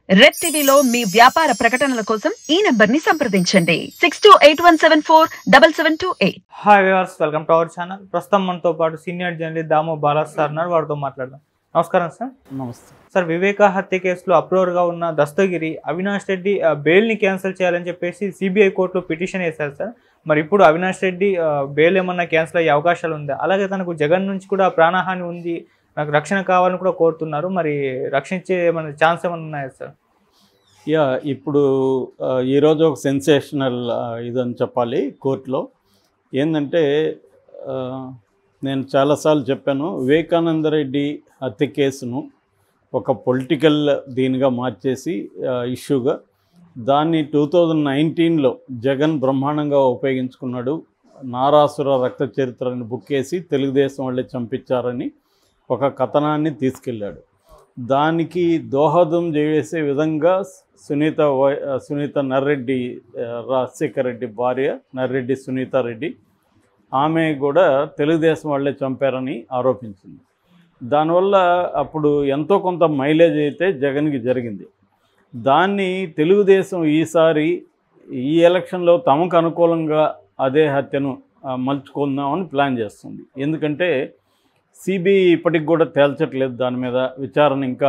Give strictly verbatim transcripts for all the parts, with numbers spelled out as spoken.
Red టీవీలో మీ వ్యాపార ప్రకటనల కోసం ఈ నంబర్ ని సంప్రదించండి six two eight one seven four double seven two eight. Hi viewers, welcome to our channel. ప్రస్తుతం మనతో పాటు senior journalist Damo Bala sir ఉన్నారు. వారితో మాట్లాడదాం. నమస్కారం సార్. నమస్తే సార్, వివేక హత్య కేసులో అప్రూవర్గా ఉన్న దస్తగిరి అవినాష్ రెడ్డి బెయిల్ని క్యాన్సిల్ చేయాలని చెప్పేసి సిబిఐ కోర్టులో పిటిషన్ వేశారు సార్. మరి ఇప్పుడు అవినాష్ రెడ్డి బెయిల్ ఏమన్నా క్యాన్సిల్ అయ్యే అవకాశాలు ఉందా? అలాగే తనకు జగన్ నుంచి కూడా ప్రాణహాని ఉంది, నాకు రక్షణ కావాలని కూడా కోరుతున్నారు. మరి రక్షించే ఏమైనా ఛాన్స్ ఏమైనా ఉన్నాయా సార్? యా ఇప్పుడు ఈరోజు ఒక సెన్సేషనల్ ఇదని చెప్పాలి. కోర్టులో ఏంటంటే, నేను చాలాసార్లు చెప్పాను, వివేకానంద రెడ్డి హత్య కేసును ఒక పొలిటికల్ దీనిగా మార్చేసి ఇష్యూగా దాన్ని టూ థౌజండ్ నైన్టీన్లో జగన్ బ్రహ్మాండంగా ఉపయోగించుకున్నాడు. నారాసుర రక్త చరిత్రని బుక్ చేసి తెలుగుదేశం వాళ్ళే చంపించారని ఒక కథనాన్ని తీసుకెళ్ళాడు. దానికి దోహదం చేసే విధంగా సునీత సునీత నర్రెడ్డి, రాజశేఖర్ రెడ్డి భార్య నర్రెడ్డి సునీత రెడ్డి, ఆమె కూడా తెలుగుదేశం వాళ్ళే చంపారని ఆరోపించింది. దానివల్ల అప్పుడు ఎంతో కొంత మైలేజ్ అయితే జగన్కి జరిగింది. దాన్ని తెలుగుదేశం ఈసారి ఈ ఎలక్షన్లో తమకు అనుకూలంగా అదే హత్యను మలుచుకుందామని ప్లాన్ చేస్తుంది. ఎందుకంటే సిబిఐ ఇప్పటికి కూడా తేల్చట్లేదు, దాని మీద విచారణ ఇంకా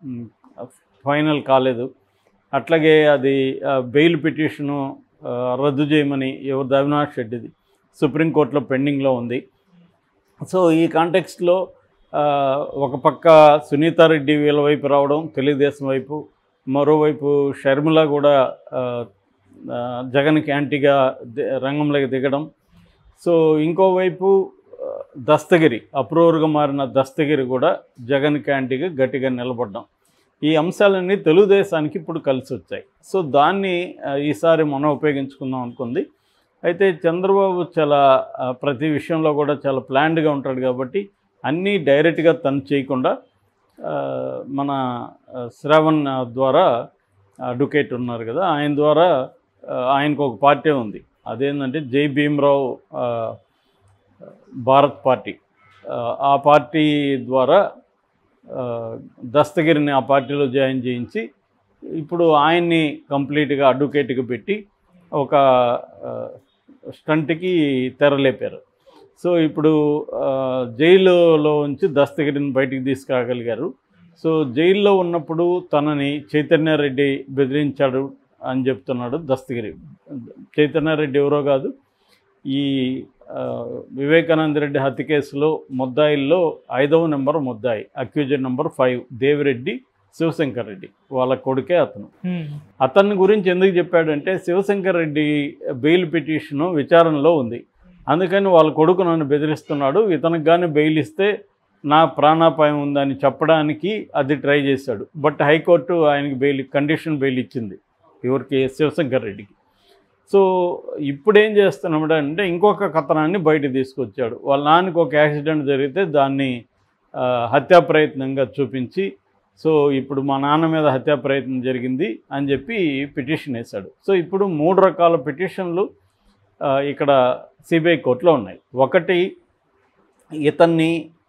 ఫైనల్ కాలేదు. అట్లాగే అది బెయిల్ పిటిషను రద్దు చేయమని ఎవరిది, అవినాష్ రెడ్డిది, సుప్రీంకోర్టులో పెండింగ్లో ఉంది. సో ఈ కాంటెక్స్ట్లో ఒక పక్క సునీతారెడ్డి వీళ్ళ వైపు రావడం, తెలుగుదేశం వైపు, మరోవైపు షర్మిల కూడా జగన్కి యాంటీగా రంగంలోకి దిగడం. సో ఇంకోవైపు దస్తగిరి, అప్రూవర్గా మారిన దస్తగిరి కూడా జగన్కి యాంటీగా గట్టిగా నిలబడ్డం. ఈ అంశాలన్నీ తెలుగుదేశానికి ఇప్పుడు కలిసి వచ్చాయి. సో దాన్ని ఈసారి మనం ఉపయోగించుకుందాం అనుకుంది. అయితే చంద్రబాబు చాలా ప్రతి విషయంలో కూడా చాలా ప్లాన్డ్గా ఉంటాడు కాబట్టి అన్నీ డైరెక్ట్గా తను చేయకుండా మన శ్రావణ్ ద్వారా, అడ్వకేట్ ఉన్నారు కదా, ఆయన ద్వారా ఆయనకు ఒక పార్టీ ఉంది. అదేంటంటే జై భీమ్రావ్ భారత్ పార్టీ. ఆ పార్టీ ద్వారా దస్తగిరిని ఆ పార్టీలో జాయిన్ చేయించి ఇప్పుడు ఆయన్ని కంప్లీట్గా అడ్వకేట్గా పెట్టి ఒక స్టంట్కి తెరలేపారు. సో ఇప్పుడు జైలులో ఉంచి దస్తగిరిని బయటికి తీసుకురాగలిగారు. సో జైల్లో ఉన్నప్పుడు తనని చైతన్యారెడ్డి బెదిరించాడు అని చెప్తున్నాడు దస్తగిరి. చైతన్యారెడ్డి ఎవరో కాదు, ఈ వివేకానంద రెడ్డి హత్య కేసులో ముద్దాయిల్లో ఐదవ నెంబర్ ముద్దాయి, accused number five, Devireddy Shivashankar Reddy వాళ్ళ కొడుకే అతను. అతని గురించి ఎందుకు చెప్పాడంటే, శివశంకర్ రెడ్డి బెయిల్ పిటిషను విచారణలో ఉంది, అందుకని వాళ్ళ కొడుకు నన్ను బెదిరిస్తున్నాడు, ఇతనికి కానీ బెయిల్ ఇస్తే నా ప్రాణాపాయం ఉందని చెప్పడానికి అది ట్రై చేశాడు. బట్ హైకోర్టు ఆయనకి బెయిల్, కండిషన్ బెయిల్ ఇచ్చింది, ఎవరికి, శివశంకర్ రెడ్డికి. సో ఇప్పుడేం చేస్తున్నాడు అంటే ఇంకొక కథనాన్ని బయట తీసుకొచ్చాడు. వాళ్ళ నాన్నకి ఒక యాక్సిడెంట్ జరిగితే దాన్ని హత్యా ప్రయత్నంగా చూపించి, సో ఇప్పుడు మా నాన్న మీద హత్యా ప్రయత్నం జరిగింది అని చెప్పి పిటిషన్ వేశాడు. సో ఇప్పుడు మూడు రకాల పిటిషన్లు ఇక్కడ సిబిఐ కోర్టులో ఉన్నాయి. ఒకటి, ఇతన్ని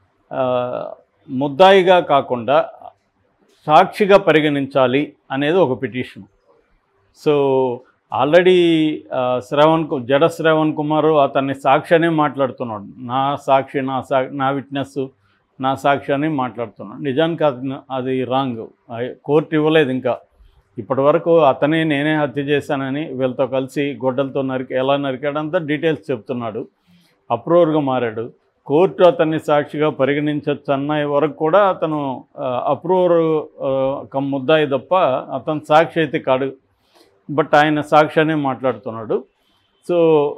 ముద్దాయిగా కాకుండా సాక్షిగా పరిగణించాలి అనేది ఒక పిటిషన్. సో ఆల్రెడీ శ్రవణ్ జడ శ్రవణ్ కుమార్ అతన్ని సాక్షి అనే మాట్లాడుతున్నాడు. నా సాక్షి, నా సా నా విట్నెస్, నా సాక్షి అని మాట్లాడుతున్నాడు. నిజానికి అది అది రాంగ్. కోర్టు ఇవ్వలేదు ఇంకా ఇప్పటి వరకు. అతనే నేనే హత్య చేశానని వీళ్ళతో కలిసి గొడ్డలతో నరికి ఎలా నరికాడంతా డీటెయిల్స్ చెప్తున్నాడు. అప్రూవర్గా మారాడు. కోర్టు అతన్ని సాక్షిగా పరిగణించవచ్చు అన్న వరకు కూడా అతను అప్రూవర్ కమ్ ముద్దాయి తప్ప అతను సాక్షి అయితే కాడు. బట్ ఆయన సాక్షి అనే మాట్లాడుతున్నాడు. సో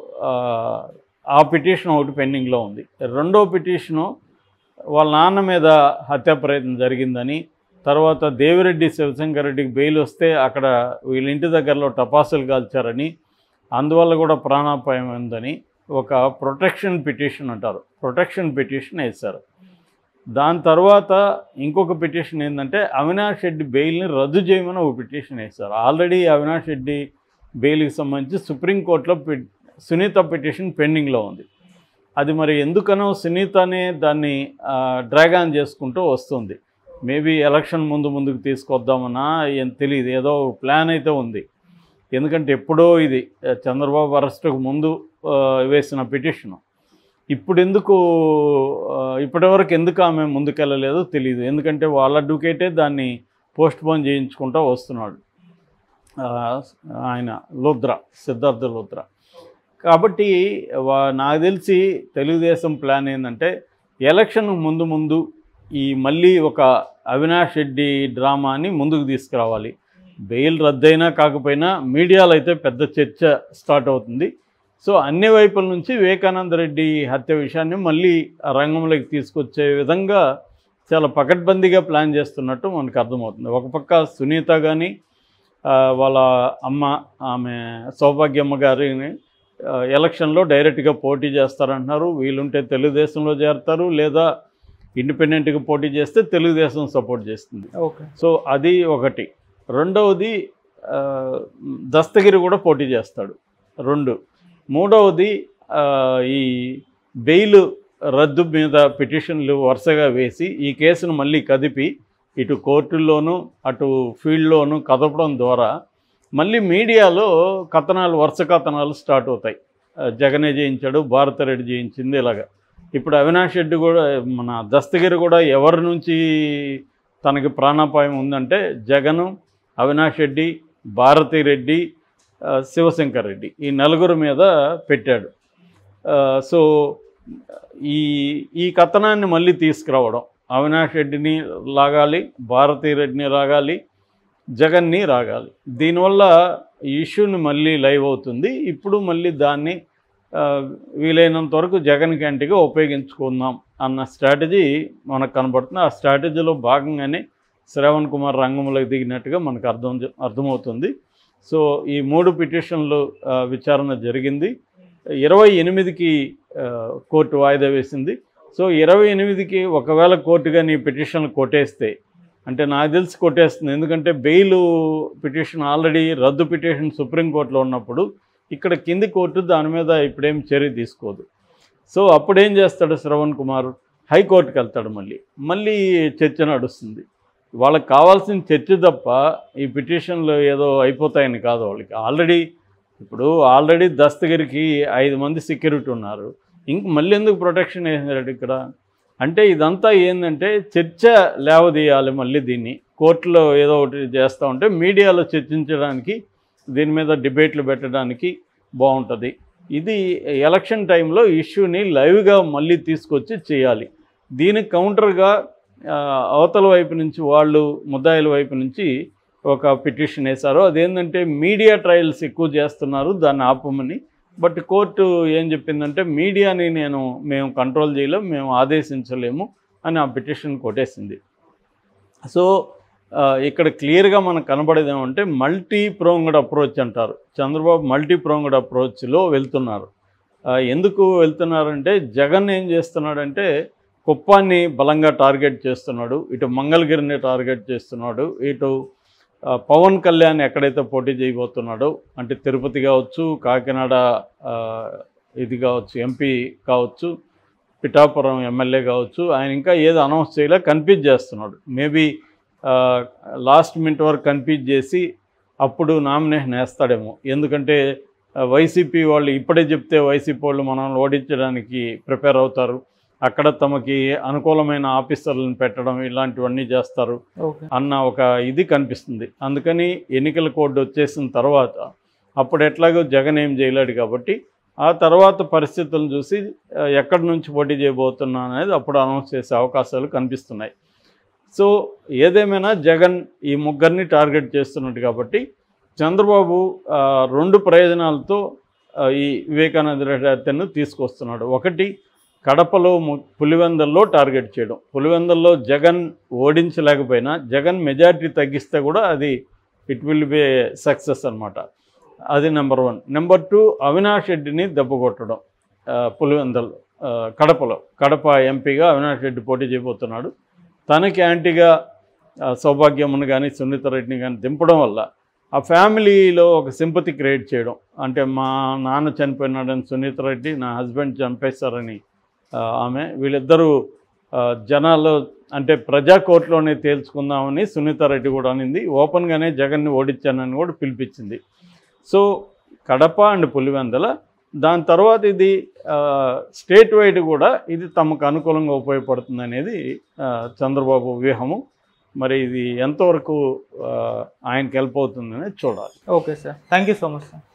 ఆ పిటిషన్ ఒకటి పెండింగ్లో ఉంది. రెండో పిటిషను వాళ్ళ నాన్న మీద హత్యా ప్రయత్నం జరిగిందని, తర్వాత దేవిరెడ్డి శివశంకర్ రెడ్డికి బెయిల్ వస్తే అక్కడ వీళ్ళ ఇంటి దగ్గరలో టపాసులు కాల్చారని, అందువల్ల కూడా ప్రాణాపాయం ఉందని ఒక ప్రొటెక్షన్ పిటిషన్ అంటారు, ప్రొటెక్షన్ పిటిషన్ వేశారు. దాని తర్వాత ఇంకొక పిటిషన్ ఏంటంటే అవినాష్ రెడ్డి బెయిల్ని రద్దు చేయమని ఒక పిటిషన్ వేశారు. ఆల్రెడీ అవినాష్ రెడ్డి బెయిల్కి సంబంధించి సుప్రీంకోర్టులో సునీత పిటిషన్ పెండింగ్లో ఉంది. అది మరి ఎందుకనో సునీతనే దాన్ని డ్రాగ్ ఆన్ చేసుకుంటూ వస్తుంది. మేబీ ఎలక్షన్ ముందు ముందుకు తీసుకొద్దామన్నా ఏం తెలియదు, ఏదో ప్లాన్ అయితే ఉంది. ఎందుకంటే ఎప్పుడో ఇది చంద్రబాబు అరెస్టుకు ముందు వేసిన పిటిషను, ఇప్పుడు ఎందుకు ఇప్పటివరకు ఎందుకు ఆమె ముందుకెళ్ళలేదో తెలియదు. ఎందుకంటే వాళ్ళ అడ్వకేటే దాన్ని పోస్ట్ పోన్ చేయించుకుంటూ వస్తున్నాడు, ఆయన లుద్రా, సిద్ధార్థ లుద్రా. కాబట్టి నాకు తెలిసి తెలుగుదేశం ప్లాన్ ఏంటంటే ఎలక్షన్ ముందు ముందు ఈ మళ్ళీ ఒక అవినాష్ రెడ్డి డ్రామాని ముందుకు తీసుకురావాలి. బెయిల్ రద్దయినా కాకపోయినా మీడియాలో అయితే పెద్ద చర్చ స్టార్ట్ అవుతుంది. సో అన్ని వైపుల నుంచి వివేకానంద రెడ్డి హత్య విషయాన్ని మళ్ళీ రంగంలోకి తీసుకొచ్చే విధంగా చాలా పకడ్బందీగా ప్లాన్ చేస్తున్నట్టు మనకు అర్థమవుతుంది. ఒక పక్క సునీత కానీ వాళ్ళ అమ్మ ఆమె సౌభాగ్యమ్మ గారిని ఎలక్షన్లో డైరెక్ట్గా పోటీ చేస్తారంటున్నారు. వీలుంటే తెలుగుదేశంలో చేరతారు, లేదా ఇండిపెండెంట్గా పోటీ చేస్తే తెలుగుదేశం సపోర్ట్ చేస్తుంది. ఓకే, సో అది ఒకటి. రెండవది దస్తగిరి కూడా పోటీ చేస్తాడు. రెండు మూడవది ఈ బెయిల్ రద్దు మీద పిటిషన్లు వరుసగా వేసి ఈ కేసును మళ్ళీ కదిపి ఇటు కోర్టుల్లోనూ అటు ఫీల్డ్లోనూ కదపడం ద్వారా మళ్ళీ మీడియాలో కథనాలు, వరుస కథనాలు స్టార్ట్ అవుతాయి. జగనే జయించాడు, భారతరెడ్డి జయించింది, ఇలాగా. ఇప్పుడు అవినాష్ రెడ్డి కూడా, మన దస్తగిరి కూడా ఎవరి నుంచి తనకి ప్రాణాపాయం ఉందంటే జగను, అవినాష్ రెడ్డి, భారతిరెడ్డి, శివశంకర్ రెడ్డి, ఈ నలుగురు మీద పెట్టాడు. సో ఈ ఈ కథనాన్ని మళ్ళీ తీసుకురావడం, అవినాష్ రెడ్డిని లాగాలి, భారతిరెడ్డిని రాగాలి, జగన్ని రాగాలి. దీనివల్ల ఈ ఇష్యూని మళ్ళీ లైవ్ అవుతుంది. ఇప్పుడు మళ్ళీ దాన్ని వీలైనంత వరకు జగన్ క్యాంటీగా ఉపయోగించుకుందాం అన్న స్ట్రాటజీ మనకు కనబడుతుంది. ఆ స్ట్రాటజీలో భాగంగానే శ్రవణ్ కుమార్ రంగంలోకి దిగినట్టుగా మనకు అర్థం అర్థమవుతుంది. సో ఈ మూడు పిటిషన్లు విచారణ జరిగింది. ఇరవై ఎనిమిదికి కోర్టు వాయిదా వేసింది. సో ఇరవై ఎనిమిదికి ఒకవేళ కోర్టు కానీ ఈ పిటిషన్లు కొట్టేస్తే, అంటే నాకు తెలిసి కొట్టేస్తుంది, ఎందుకంటే బెయిల్ పిటిషన్ ఆల్రెడీ రద్దు పిటిషన్ సుప్రీంకోర్టులో ఉన్నప్పుడు ఇక్కడ కింది కోర్టు దాని మీద ఇప్పుడేం చర్య తీసుకోదు. సో అప్పుడేం చేస్తాడు శ్రవణ్ కుమార్, హైకోర్టుకి వెళ్తాడు. మళ్ళీ మళ్ళీ చర్చ నడుస్తుంది. వాళ్ళకి కావాల్సిన చర్చ తప్ప ఈ పిటిషన్లు ఏదో అయిపోతాయని కాదు. వాళ్ళకి ఆల్రెడీ ఇప్పుడు ఆల్రెడీ దస్తగిరికి ఐదు మంది సెక్యూరిటీ ఉన్నారు, ఇంక మళ్ళీ ఎందుకు ప్రొటెక్షన్ వేసాడు ఇక్కడ అంటే ఇదంతా ఏంటంటే చర్చ లేవదీయాలి. మళ్ళీ దీన్ని కోర్టులో ఏదో ఒకటి చేస్తూ ఉంటే మీడియాలో చర్చించడానికి, దీని మీద డిబేట్లు పెట్టడానికి బాగుంటుంది. ఇది ఎలక్షన్ టైంలో ఇష్యూని లైవ్గా మళ్ళీ తీసుకొచ్చి చేయాలి. దీనికి కౌంటర్గా అవతల వైపు నుంచి వాళ్ళు, ముద్దాయిల వైపు నుంచి ఒక పిటిషన్ వేశారు. అదేంటంటే మీడియా ట్రయల్స్ ఎక్కువ చేస్తున్నారు, దాన్ని ఆపమని. బట్ కోర్టు ఏం చెప్పిందంటే మీడియాని నేను మేము కంట్రోల్ చేయలేము, మేము ఆదేశించలేము అని ఆ పిటిషన్ కొట్టేసింది. సో ఇక్కడ క్లియర్గా మనకు కనబడేది ఏమంటే మల్టీ ప్రోంగడ్ అప్రోచ్ అంటారు. చంద్రబాబు మల్టీ ప్రోంగడ్ అప్రోచ్లో వెళ్తున్నారు. ఎందుకు వెళ్తున్నారంటే జగన్ ఏం చేస్తున్నాడంటే కుప్పాన్ని బలంగా టార్గెట్ చేస్తున్నాడు, ఇటు మంగళగిరిని టార్గెట్ చేస్తున్నాడు, ఇటు పవన్ కళ్యాణ్ ఎక్కడైతే పోటీ చేయబోతున్నాడో అంటే తిరుపతి కావచ్చు, కాకినాడ ఇది కావచ్చు, ఎంపీ కావచ్చు, పిఠాపురం ఎమ్మెల్యే కావచ్చు, ఆయన ఇంకా ఏదో అనౌన్స్ చేయలే, కన్ఫ్యూజ్ చేస్తున్నాడు. మేబీ లాస్ట్ మినిట్ వరకు కన్ఫ్యూజ్ చేసి అప్పుడు నామినేషన్ వేస్తాడేమో. ఎందుకంటే వైసీపీ వాళ్ళు ఇప్పుడే చెప్తే వైసీపీ వాళ్ళు మనల్ని ఓడించడానికి ప్రిపేర్ అవుతారు, అక్కడ తమకి అనుకూలమైన ఆఫీసర్లను పెట్టడం ఇలాంటివన్నీ చేస్తారు అన్న ఒక ఇది కనిపిస్తుంది. అందుకని ఎన్నికల కోడ్ వచ్చేసిన తర్వాత అప్పుడు ఎట్లాగో జగన్ ఏం చేయలేడు కాబట్టి ఆ తర్వాత పరిస్థితులను చూసి ఎక్కడి నుంచి పోటీ చేయబోతున్నా అనేది అప్పుడు అనౌన్స్ చేసే అవకాశాలు కనిపిస్తున్నాయి. సో ఏదేమైనా జగన్ ఈ ముగ్గురిని టార్గెట్ చేస్తున్నట్టు కాబట్టి చంద్రబాబు రెండు ప్రయోజనాలతో ఈ వివేకానంద రెడ్డి హత్యను తీసుకొస్తున్నాడు. ఒకటి, కడపలో పులివెందల్లో టార్గెట్ చేయడం. పులివెందల్లో జగన్ ఓడించలేకపోయినా జగన్ మెజారిటీ తగ్గిస్తే కూడా అది ఇట్ విల్ బి సక్సెస్ అనమాట. అది number one. Number two, Avinash రెడ్డిని దెబ్బ కొట్టడం. పులివెందల్ కడపలో కడప ఎంపీగా అవినాష్ రెడ్డి పోటీ చేయబోతున్నాడు. తనకి యాంటీగా సౌభాగ్యమును కానీ సునీత రెడ్డిని కానీ దింపడం వల్ల ఆ ఫ్యామిలీలో ఒక సింపతి క్రియేట్ చేయడం. అంటే మా నాన్న చనిపోయినాడని సునీత రెడ్డి, నా హస్బెండ్ చంపేశారని ఆమె, వీళ్ళిద్దరూ జనాల్లో అంటే ప్రజా కోర్టులోనే తేల్చుకుందామని సునీతారెడ్డి కూడా అనింది. ఓపెన్గానే జగన్ని ఓడించానని కూడా పిలిపించింది. సో కడప అండ్ పులివెందుల, దాని తర్వాత ఇది స్టేట్ వైడ్ కూడా ఇది తమకు అనుకూలంగా ఉపయోగపడుతుంది అనేది చంద్రబాబు వ్యూహము. మరి ఇది ఎంతవరకు ఆయనకి హెల్ప్ అవుతుందనేది చూడాలి. Okay sir, thank you so much sir.